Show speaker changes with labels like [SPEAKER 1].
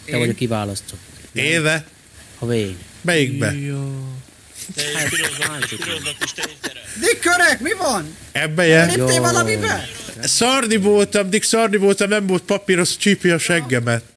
[SPEAKER 1] Te vagy a kiválasztott.
[SPEAKER 2] Éve?
[SPEAKER 1] A vég.
[SPEAKER 2] Melyikbe?
[SPEAKER 3] Dick, mi van?
[SPEAKER 2] Ebbe
[SPEAKER 3] Léptél valamibe?
[SPEAKER 2] Szarni voltam, nem volt papír, az csípi a seggemet.